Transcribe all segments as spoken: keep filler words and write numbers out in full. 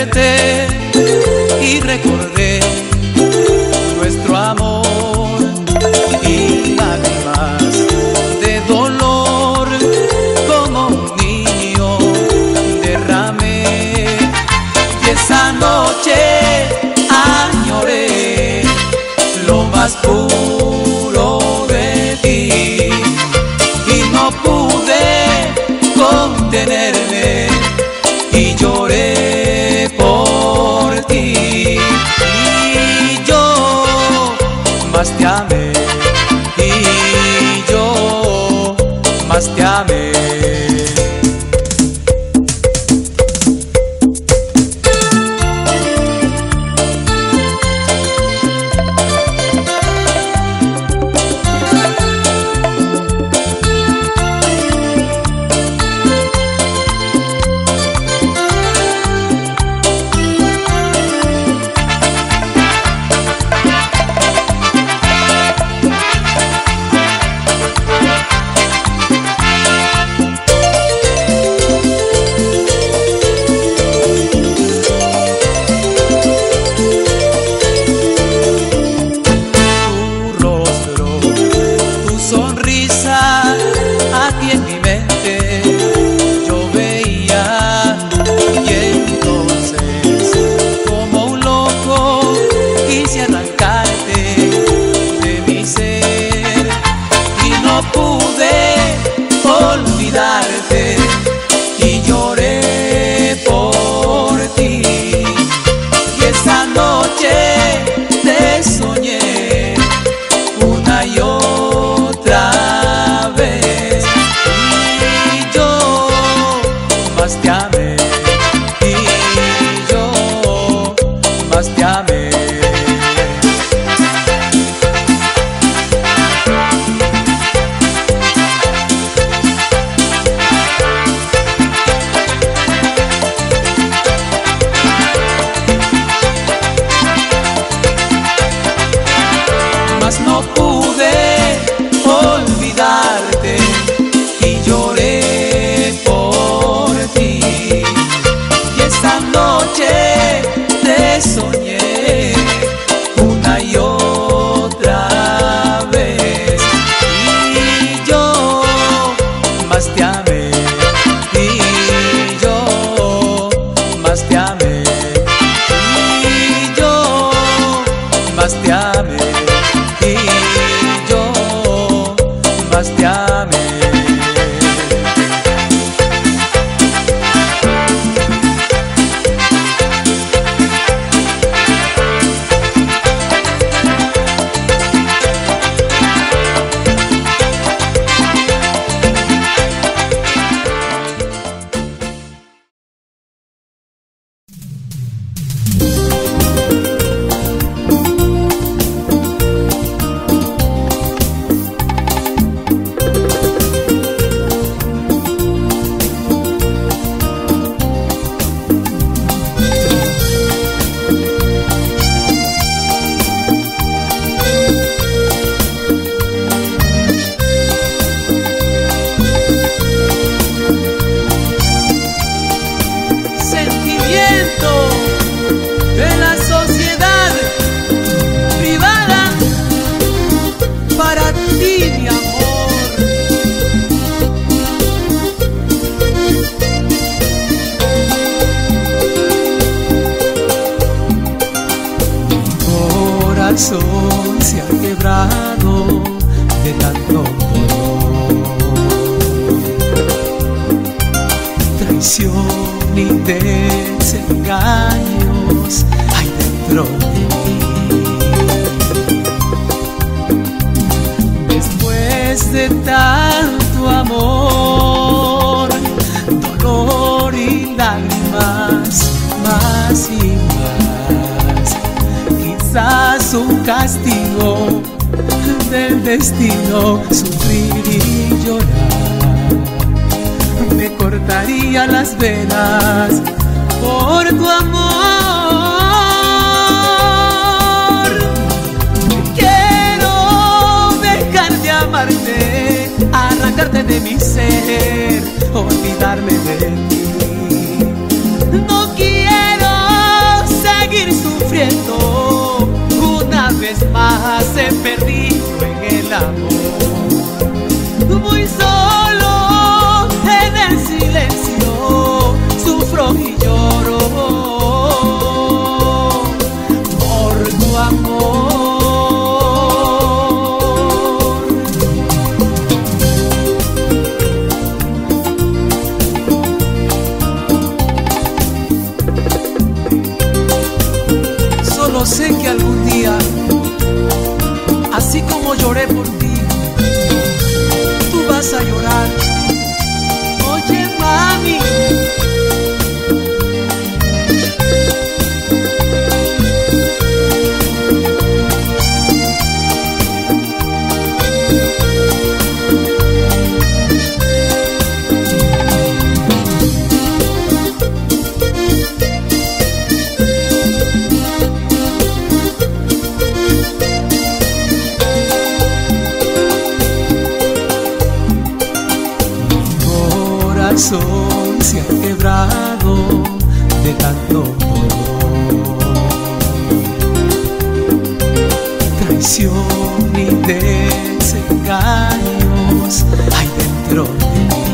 verte y recordé nuestro amor y lágrimas de dolor como un niño derramé. Y esa noche añoré lo más puro de ti y no pude contenerme y lloré por ti. Y yo más te amé y yo más te amé. Y lloré por ti. Y esa noche te soñé una y otra vez. Y yo más te amé y yo más te amé. No pude olvidarte y lloré por ti. Y esta noche te soñé una y otra vez. Y yo más te amé y yo más te amé y yo más te amé. Y yo más te amé. De la sociedad privada para ti, mi amor. Mi corazón se ha quebrado de tanto dolor, traición y desengaños hay dentro de mí. Después de tanto amor, dolor y lágrimas, más y más, quizás un castigo del destino, sufrir y llorar, me cortaría las venas por tu amor. Quiero dejar de amarte, arrancarte de mi ser, olvidarme de ti. No quiero he perdido en el amor. Muy solo en el silencio sufro y lloro por tu amor. Solo sé que algún día, así como lloré por ti, tú vas a llorar. Oye, mami, se ha quebrado de tanto dolor, traición y desengaños hay dentro de mí.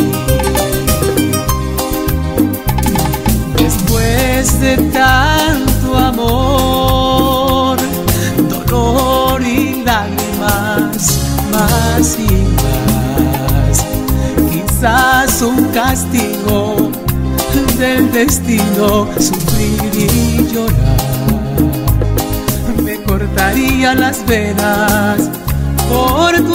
Después de tanto amor, dolor y lágrimas, más y más, quizás un castigo del destino, sufrir y llorar. Me cortaría las venas por tu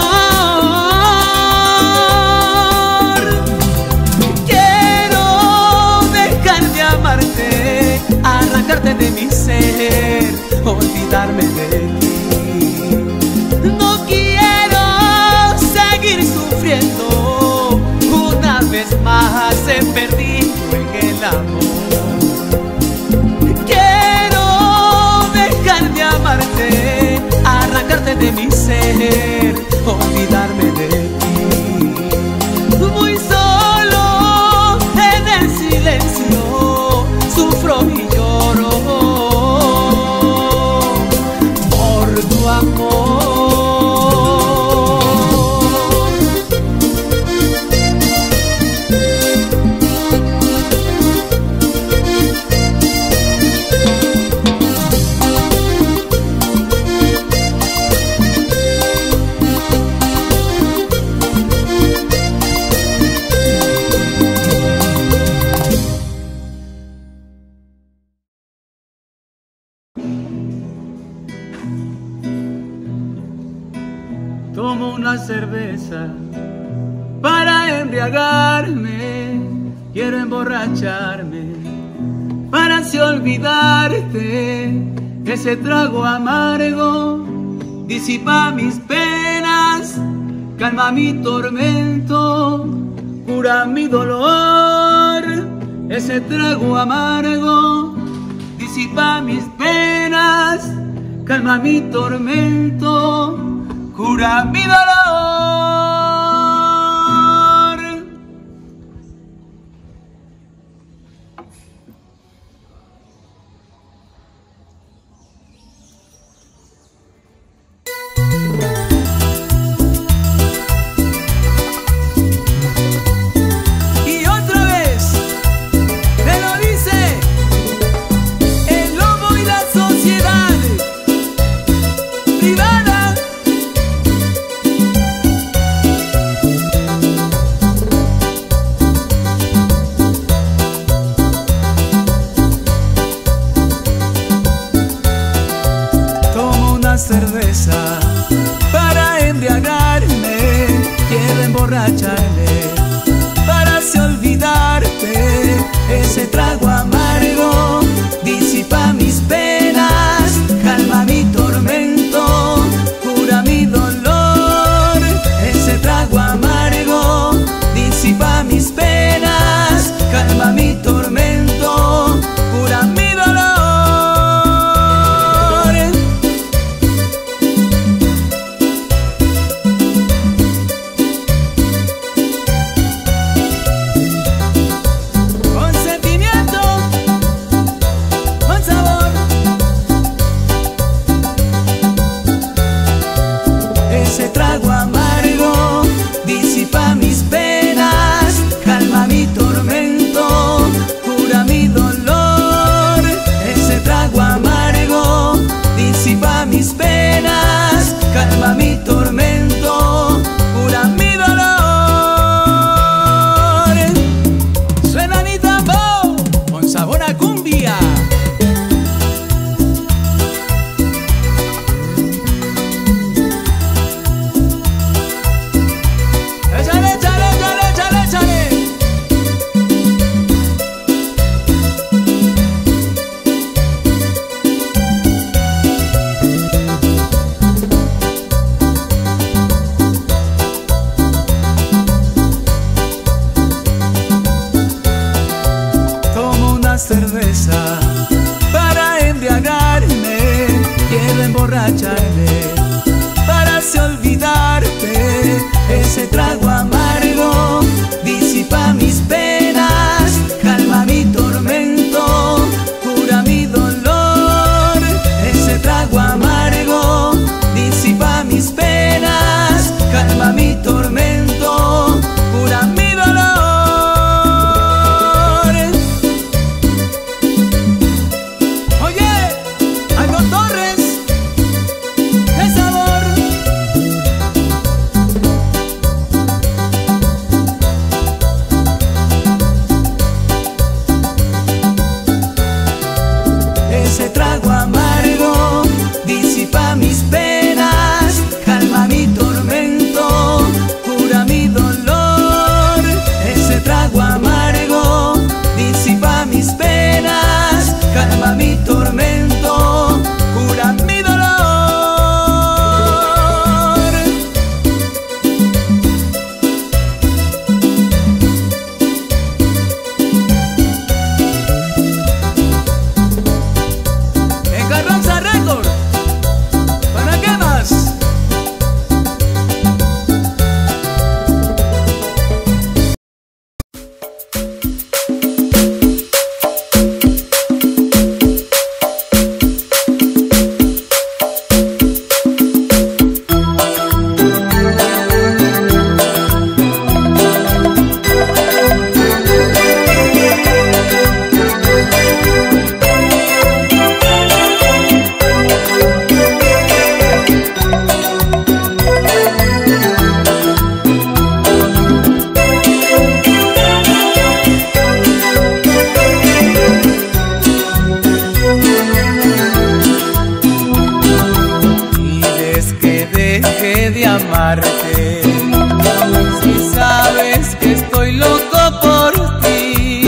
amor. Quiero dejar de amarte, arrancarte de mi ser, olvidarme de ti. No quiero seguir sufriendo. Una vez más he perdido en el amor. Quiero dejar de amarte, arrancarte de mi ser, olvidarme de ti. Muy solo en el silencio sufro y lloro por tu amor. Tomo una cerveza para embriagarme, quiero emborracharme para así olvidarte. Ese trago amargo disipa mis penas, calma mi tormento, cura mi dolor. Ese trago amargo disipa mis penas, calma mi tormento, cura mi dolor. Y otra vez me lo dice el lobo y la sociedad privada. Cerveza para embriagarme, quiero emborracharme para así olvidarte. Ese trago amargo disipa mis penas, calma mi tormento, cura mi dolor. Ese trago amargo disipa mis penas, calma mi tormento, cura mi dolor. cerveza para embriagarme, quiero emborracharme para así olvidarte. Ese trago amargo disipa mis penas, calma mi tormento, cura mi dolor. Ese trago amargo disipa mis penas, calma mi tormento, cura mi dolor. Ese trago amargo disipa mis penas, calma mi tormento, cura mi dolor. Ese trago amargo disipa mis penas, calma mi tormento, cura mi dolor. Si sabes que estoy loco por ti,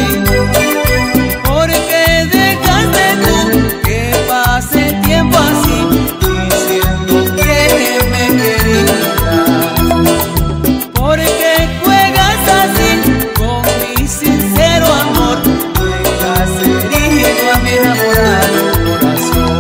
porque dejaste tú que pase el tiempo así, diciendo que me querías. Porque juegas así con mi sincero amor, dejas herido a mi enamorado corazón.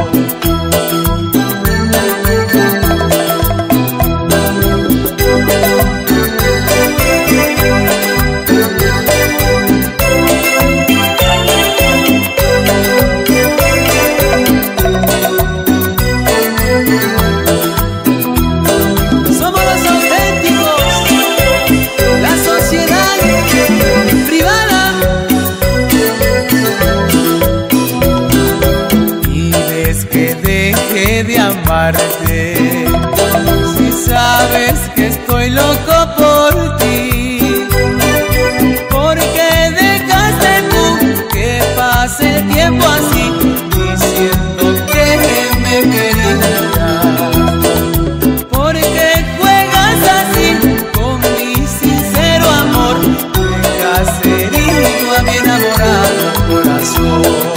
De amarte, si sabes que estoy loco por ti, porque dejaste tú que pase el tiempo así, diciendo que me querías. Porque juegas así con mi sincero amor, dejas herido a mi enamorado corazón.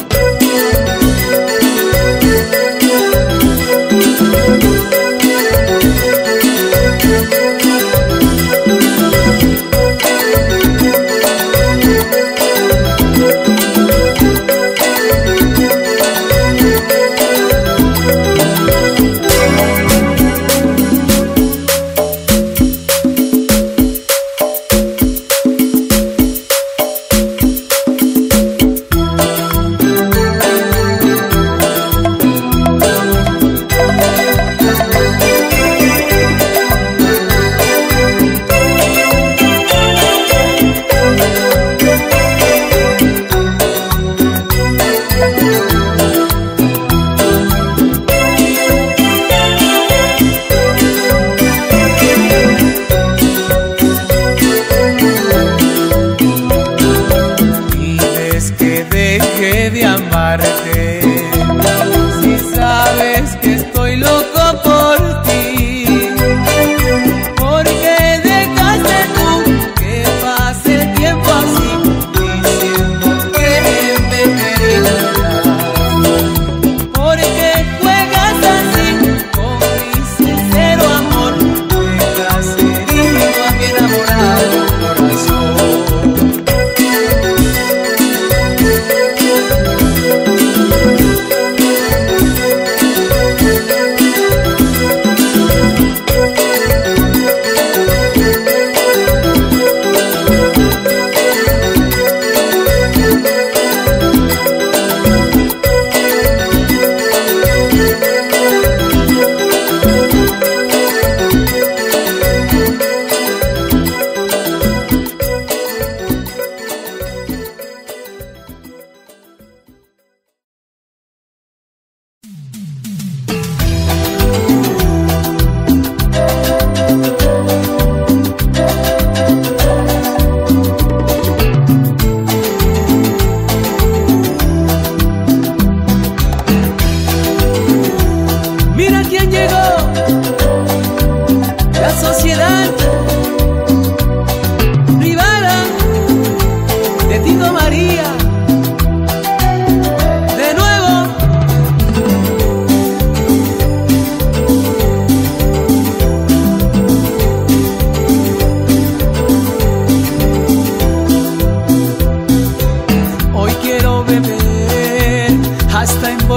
De amarte, si sabes que estoy loco por ti, porque dejaste tú que pase el tiempo así, diciendo que me querías. Porque juegas así con mi sincero amor, dejas herido a mi enamorado corazón.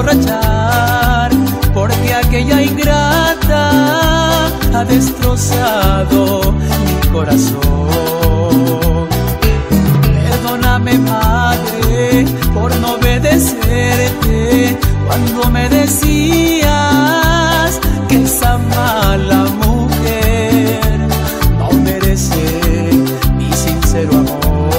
emborrachar, porque aquella ingrata ha destrozado mi corazón. Perdóname, madre, por no obedecerte cuando me decías que esa mala mujer no merece mi sincero amor.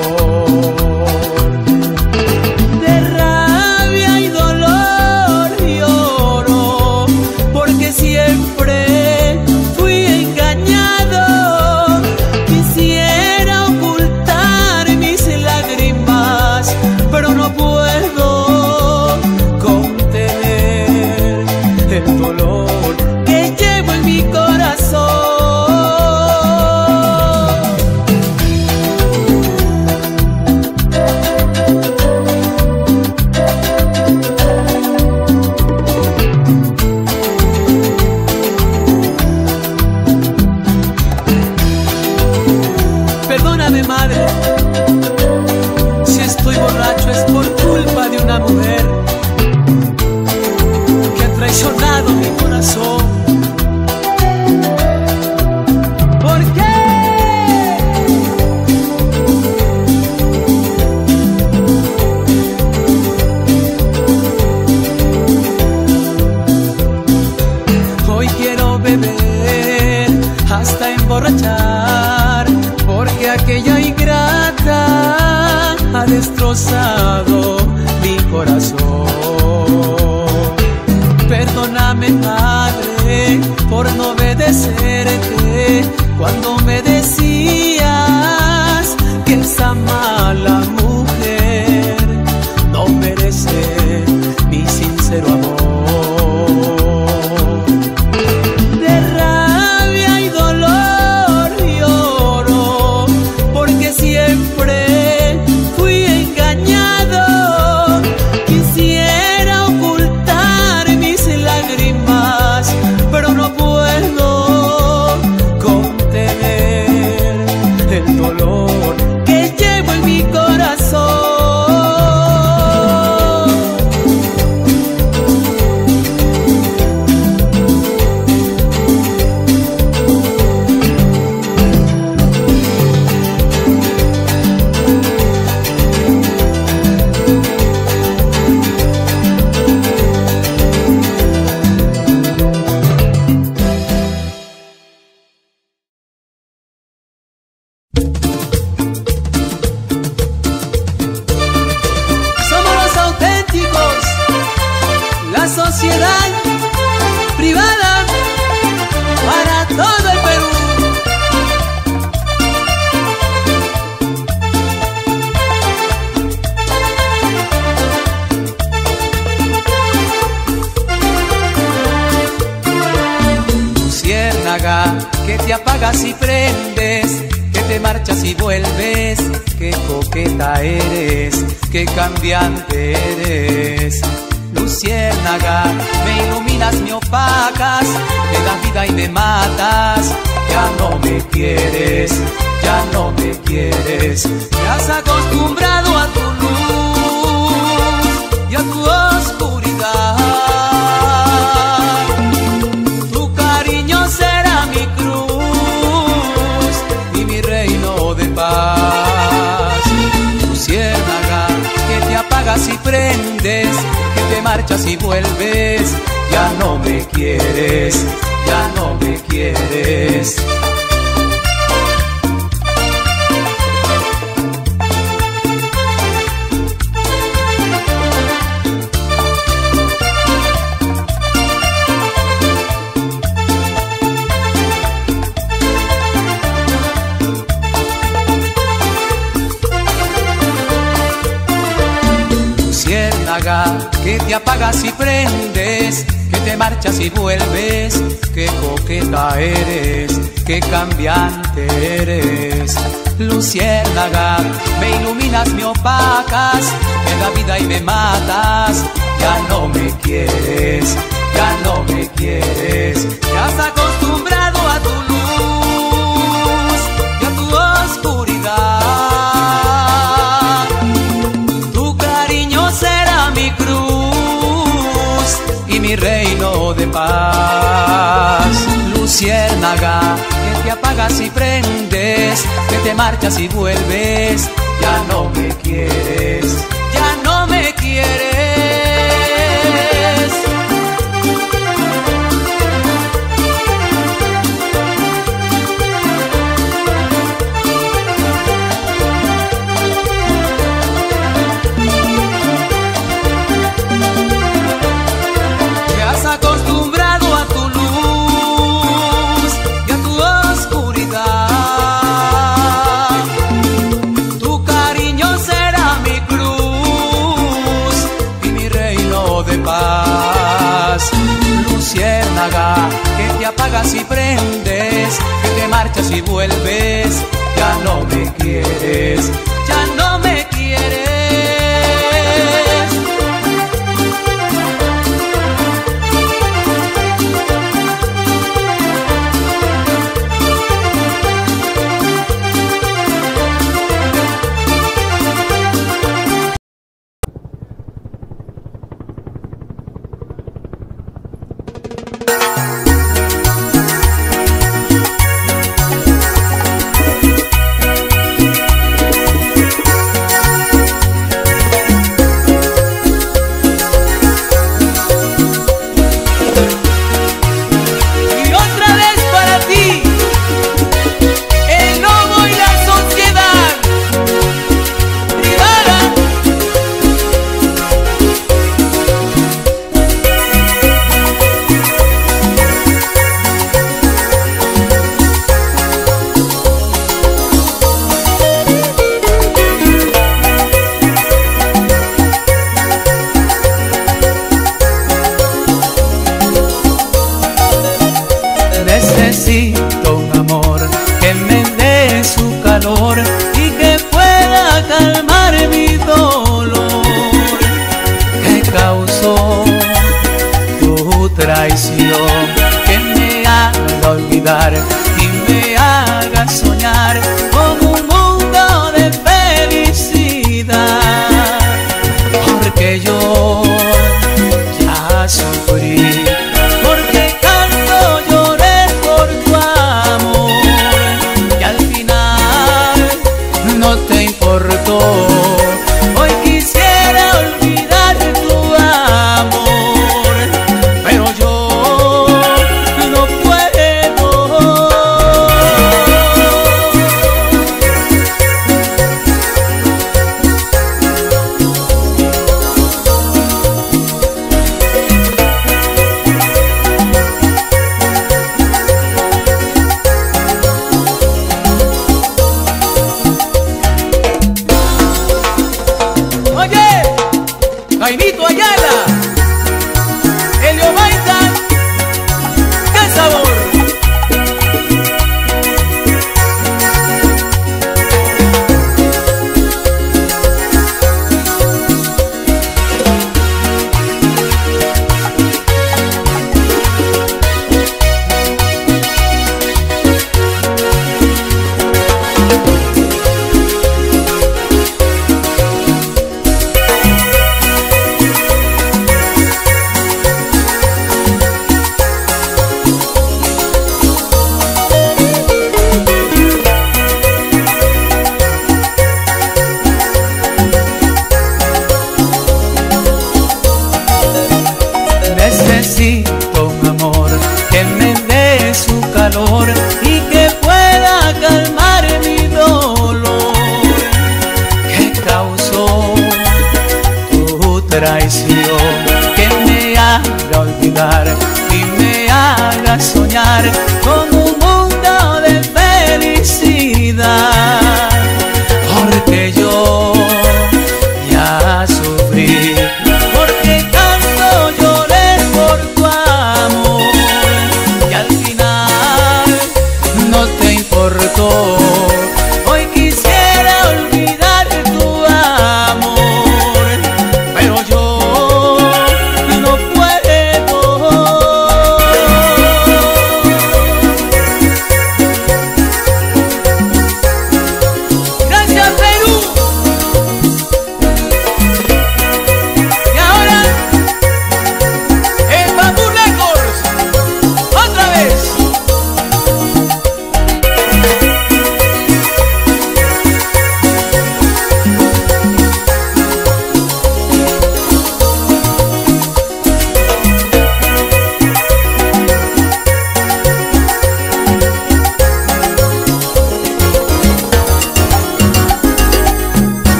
De rabia y dolor lloro, porque siempre fui engañado. Quisiera ocultar mis lágrimas, pero no puedo contener el dolor que llevo en mi corazón. Perdóname, madre, si estoy borracho es por culpa de una mujer que ha traicionado mi corazón. ¿Por qué? Hoy quiero beber hasta emborrachar, porque aquella ingrata ha destrozado mi corazón. Perdóname, madre, por no obedecerte cuando me decías que esa mala mujer no merece mi sincero amor. De rabia y dolor lloro, porque siempre fui engañado. Quisiera ocultar mis lágrimas, pero no puedo contener el dolor que llevo en mi corazón. Somos los auténticos, la sociedad privada para todo el Perú. Luciérnaga, que te apagas y prendes, que te marchas y vuelves, qué coqueta eres, qué cambiante eres. Luciérnaga, me iluminas, me opacas, me das vida y me matas. Ya no me quieres, ya no me quieres. Te has acostumbrado a tu luz y a tu oscuridad. Tu cariño será mi cruz y mi reino de paz. Luciérnaga, que te apagas y prendes, que te marchas y vuelves. Ya no me quieres, ya no me quieres. Luciérnaga, que te apagas y prendes, que te marchas y vuelves, qué coqueta eres, qué cambiante eres. Luciérnaga, me iluminas, me opacas, me da vida y me matas. Ya no me quieres, ya no me quieres. Te has acostumbrado a tu luz y a tu oscuridad. Tu cariño será mi cruz paz. Luciérnaga, que te apagas y prendes, que te marchas y vuelves, ya no me quieres, ya no me quieres. Te has acostumbrado a tu luz y a tu oscuridad. Tu cariño será mi cruz y mi reino de paz. Luciérnaga, que te apagas y prendes, que te marchas y vuelves, ya no me quieres, ya no me quieres. Necesito un amor que me dé su calor y que pueda calmar mi dolor que causó tu traición, que me haga olvidar y me haga soñar con un mundo de felicidad, porque yo ya sufrí. Hoy quisiera olvidar tu amor, pero yo no puedo. Jaimito Ayala, Elio Maitan, ¡qué sabor! Necesito un amor que me dé su calor y que pueda calmar mi dolor que causó tu traición, que me haga olvidar y me haga soñar con un mundo de felicidad, porque yo ya sufrí. Hoy quisiera olvidar tu amor, pero yo no puedo.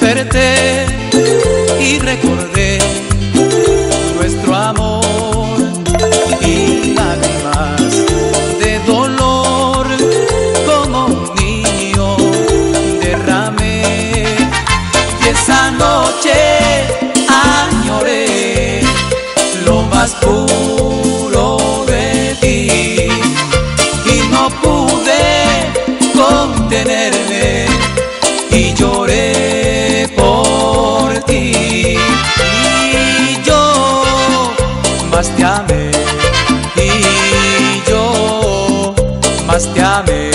desperté y recordé nuestro amor y lágrimas de dolor como un niño derramé. Y esa noche añoré lo más puro de ti y no pude contenerme y lloré por ti. Y yo más te amé, y yo más te amé.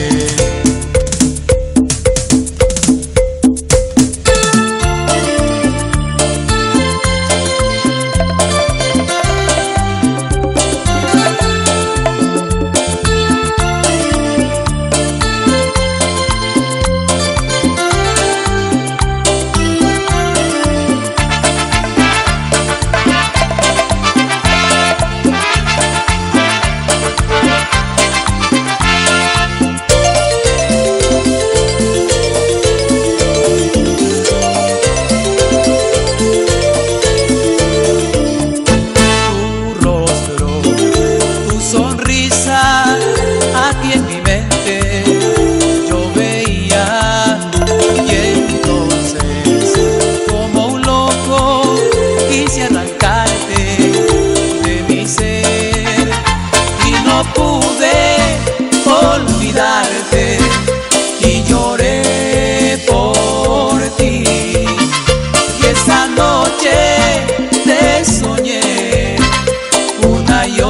Aquí en mi mente yo veía, y entonces como un loco quise arrancarte de mi ser y no pude olvidarte y lloré por ti. Y esa noche te soñé una y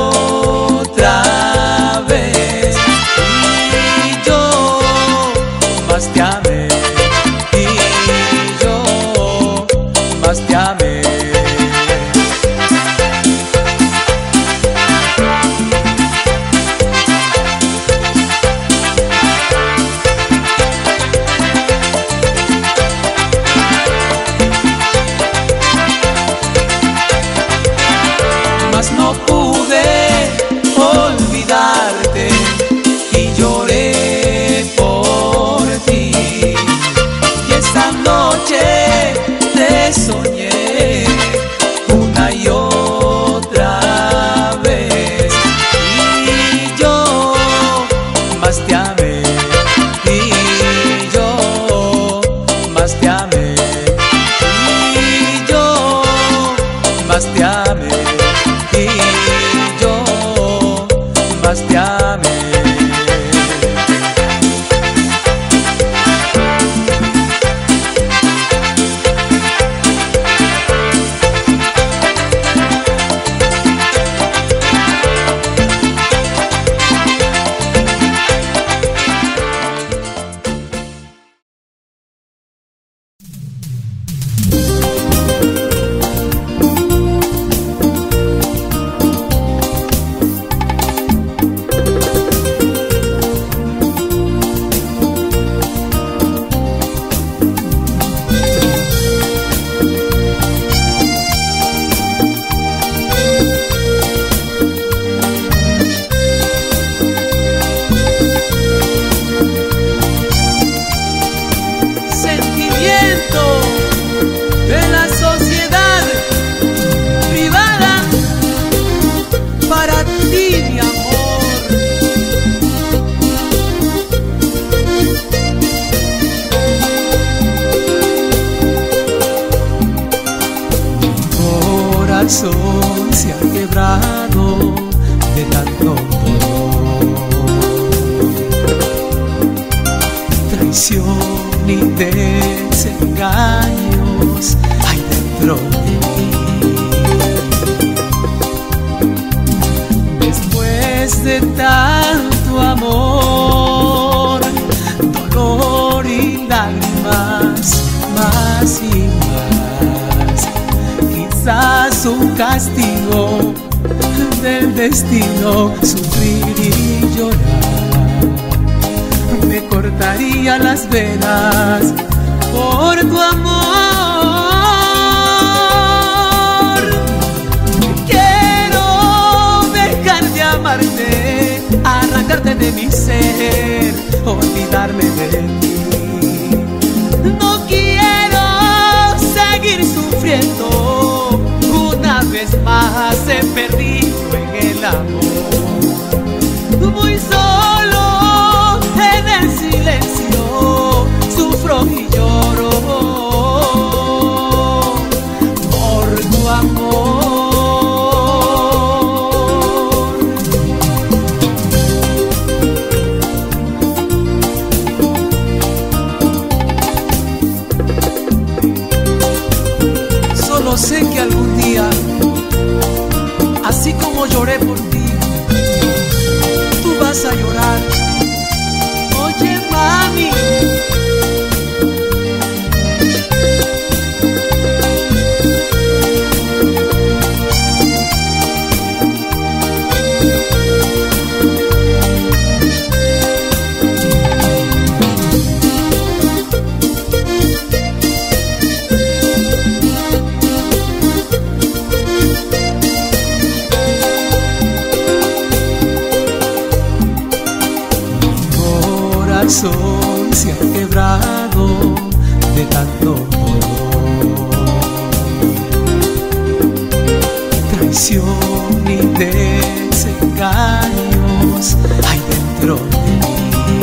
otra vez. Te amé, y yo más te amé. Mas no pude olvidarte y lloré por ti. Y esta noche te soñé una y otra vez. Y yo más te amé, y yo más te amé, y yo más te amé, y yo más te amé. De la sociedad privada para ti, mi amor. Mi corazón se ha quebrado de tanto dolor, traición y desengaños hay dentro de mí. Después de tanto amor, dolor y lágrimas, más y más, quizás un castigo del destino, sufrir y llorar, me cortaría las venas por tu amor. Quiero dejar de amarte, arrancarte de mi ser, olvidarme de ti. No quiero he perdido en el amor. Muy solo en el silencio sufro y lloro por tu amor. Solo sé que algún día, así como lloré por ti, tú vas a llorar. Oye, mami, se ha quebrado de tanto dolor, traición y desengaños hay dentro de mí.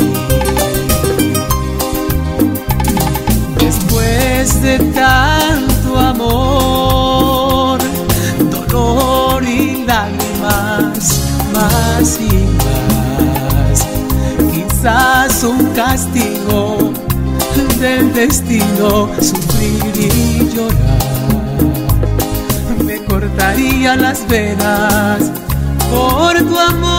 Después de tanto amor, dolor y lágrimas más y más, quizás un castigo del destino, sufrir y llorar, me cortaría las venas por tu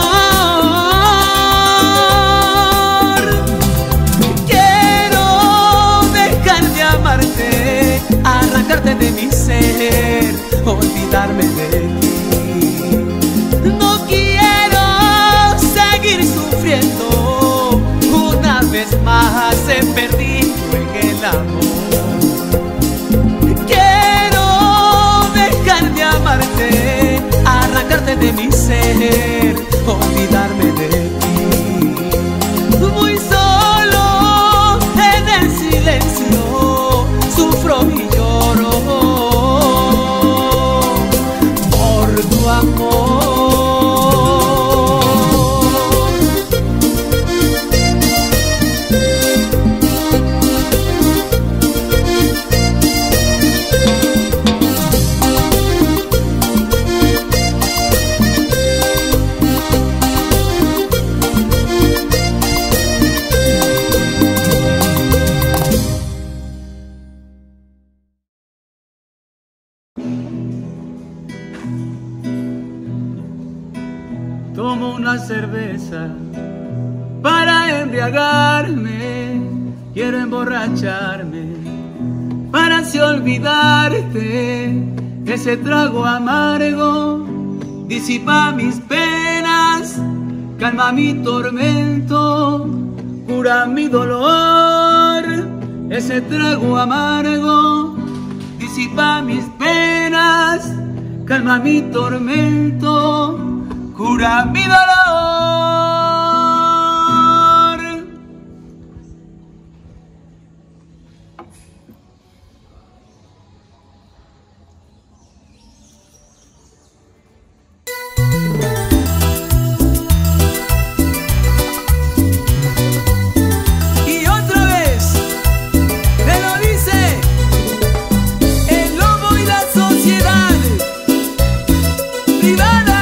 amor. Quiero dejar de amarte, arrancarte de mi ser, olvidarme de ti. No quiero seguir sufriendo, una vez más he perdido en el amor. Quiero dejar de amarte, arrancarte de mi ser, olvidarme de ti. Muy solo en el silencio sufro y lloro por tu amor. Tomo una cerveza para embriagarme, quiero emborracharme para así olvidarte. Ese trago amargo disipa mis penas, calma mi tormento, cura mi dolor. Ese trago amargo disipa mis penas, calma mi tormento, cura mi dolor. Y otra vez me lo dice el lobo y la sociedad privada.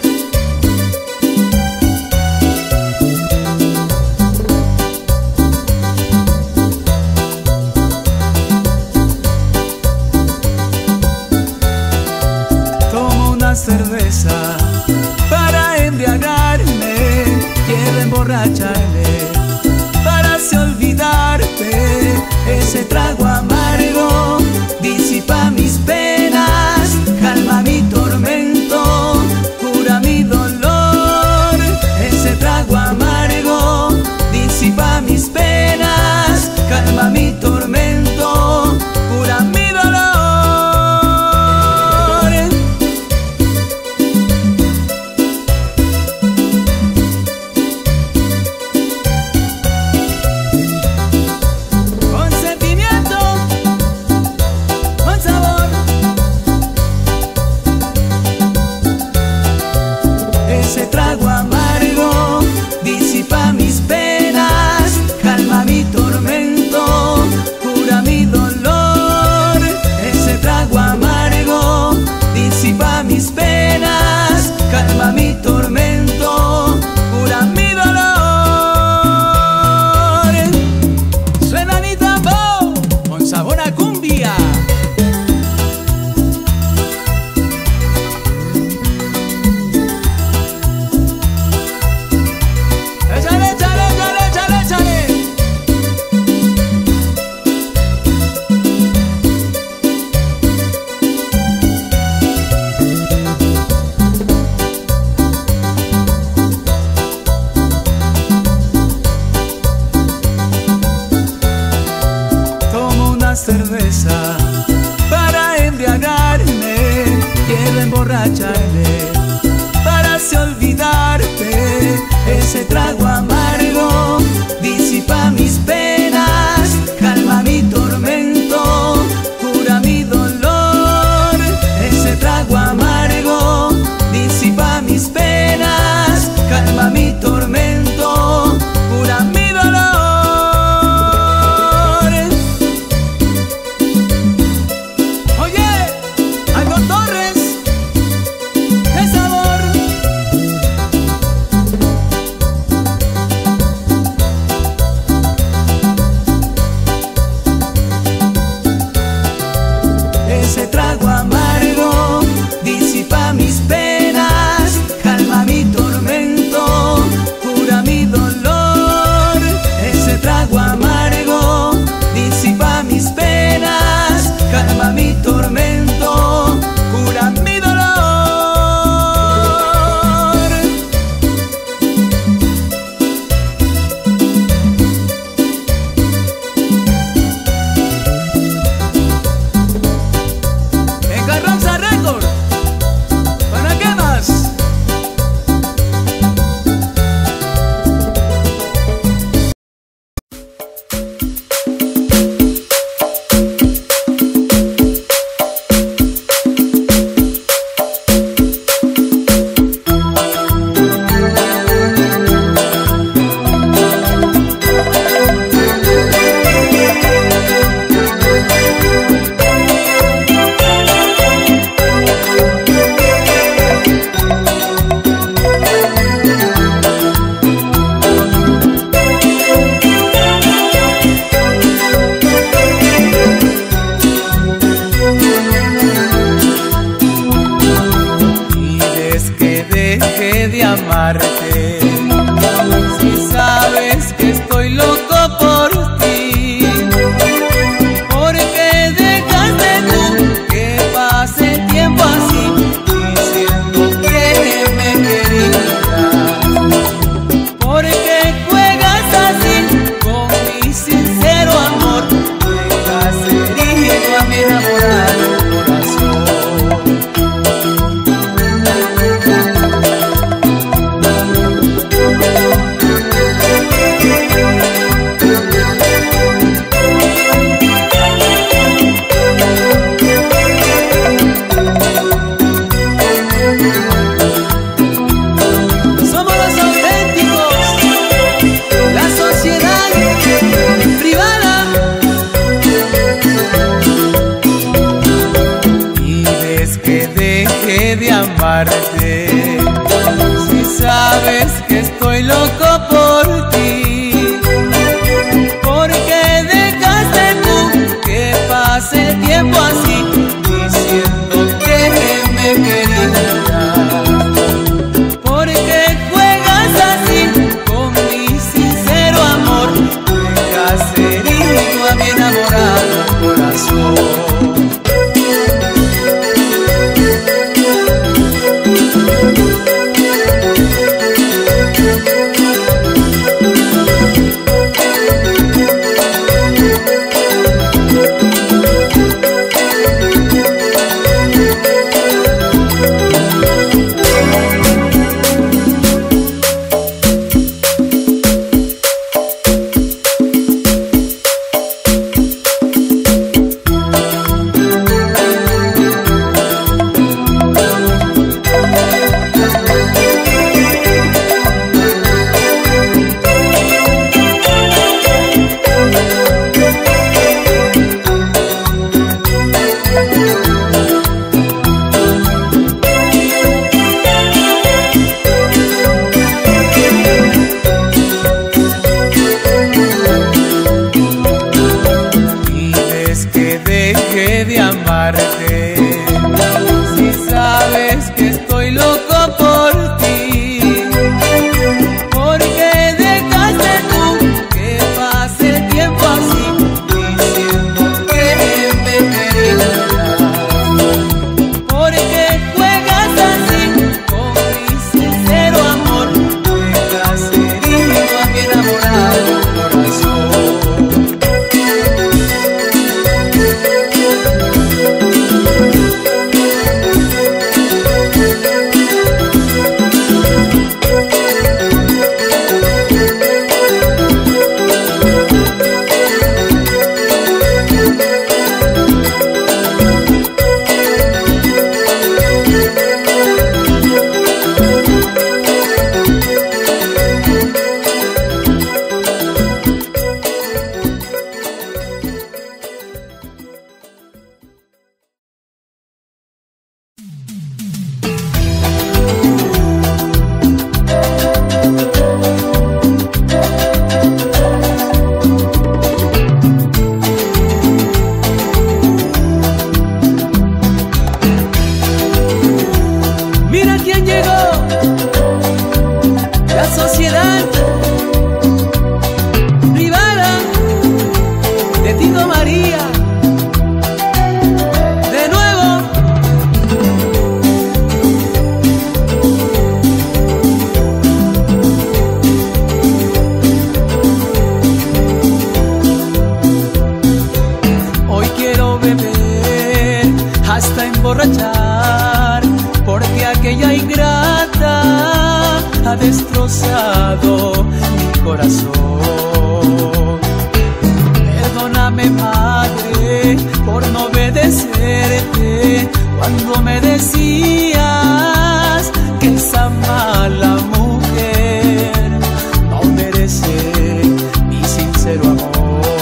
Cerveza para embriagarme, quiero emborracharme para así olvidarte. Ese trago amargo disipa mis penas, calma mi tormento, cura mi dolor. Ese trago amargo disipa mis penas, calma mi tormento, cura mi dolor. cerveza para embriagarme, quiero emborracharme para así olvidarte. Ese trago amargo disipa mis penas, calma mi tormento, cura mi dolor. Ese trago amargo disipa mis penas, calma mi tormento, cura mi dolor. Oye, Algo Torres, qué sabor. emborrachar, porque aquella ingrata ha destrozado mi corazón. Perdóname, madre, por no obedecerte cuando me decías que esa mala mujer no merece mi sincero amor.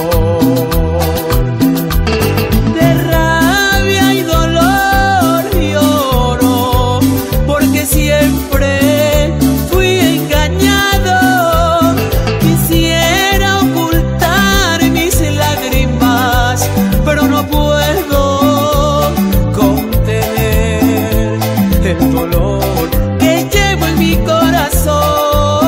De rabia y dolor lloro, porque siempre fui engañado. Quisiera ocultar mis lágrimas, pero no puedo contener el dolor que llevo en mi corazón.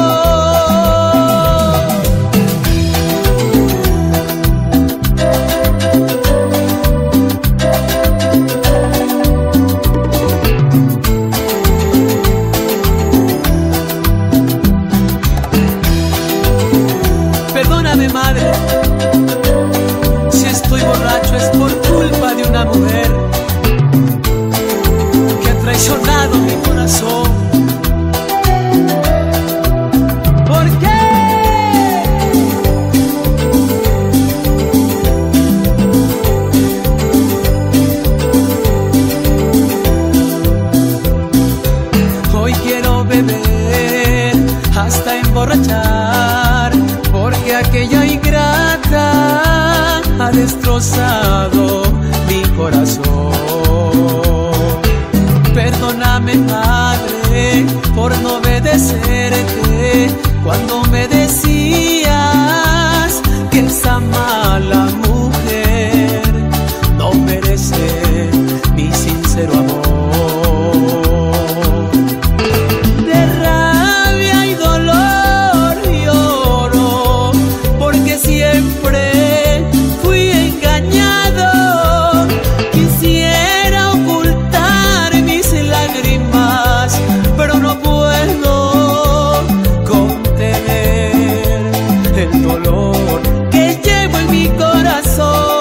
Perdóname, madre, si estoy borracho es por culpa de una mujer que ha traicionado mi corazón. ¿Por qué? Hoy quiero beber hasta emborrachar, porque aquella ingrata ha destrozado mi corazón. Perdóname, madre, por no obedecerte cuando me decías que esa mala mujer no merece mi sincero amor. De rabia y dolor lloro, porque siempre fui engañado. Quisiera ocultar mis lágrimas, pero no puedo contener el dolor que llevo en mi corazón.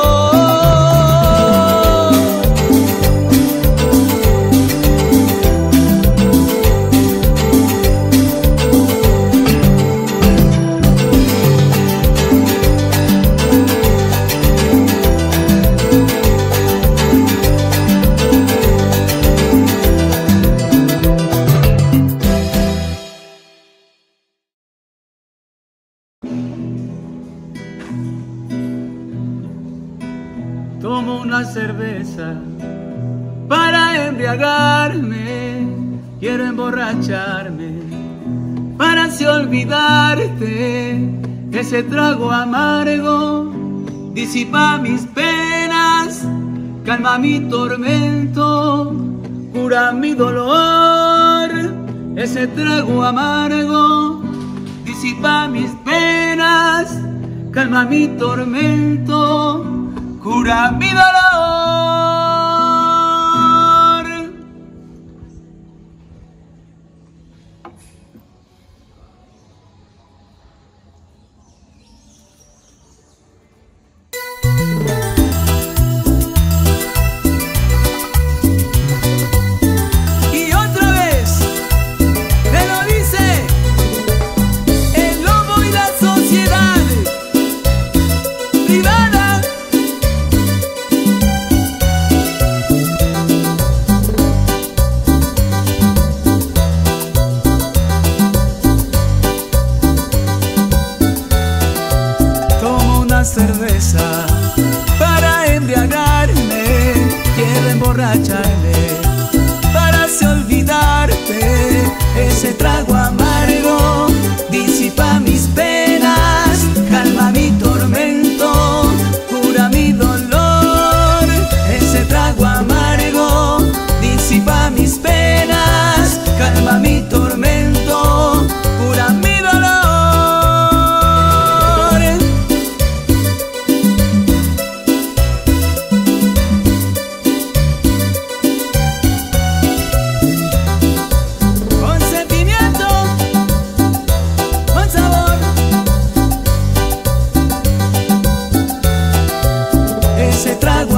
Tomo una cerveza para embriagarme, quiero emborracharme para así olvidarte. Ese trago amargo disipa mis penas, calma mi tormento, cura mi dolor. Ese trago amargo disipa mis penas, calma mi tormento, cura mi dolor. Y otra vez me lo dice el lobo y la sociedad privada. Cerveza para embriagarme, quiero emborracharme para así olvidarte. Ese trago amargo disipa mis penas, calma mi tormento, cura mi dolor. Ese trago amargo disipa mis penas, calma mi tormento, cura mi dolor. Ese trago